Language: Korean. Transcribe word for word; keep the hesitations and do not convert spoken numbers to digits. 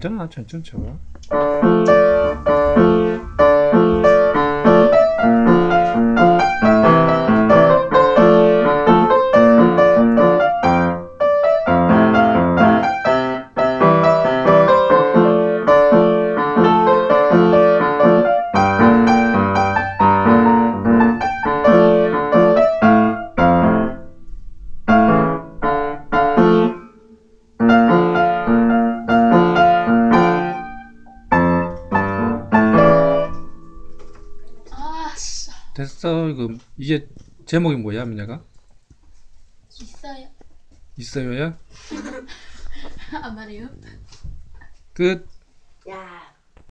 괜찮아. 천천히 쳐봐. 아씨. 됐어. 이거 이게 제목이 뭐야, 민혁아? 있어요. 있어요야? 안 말해요? 끝. 야.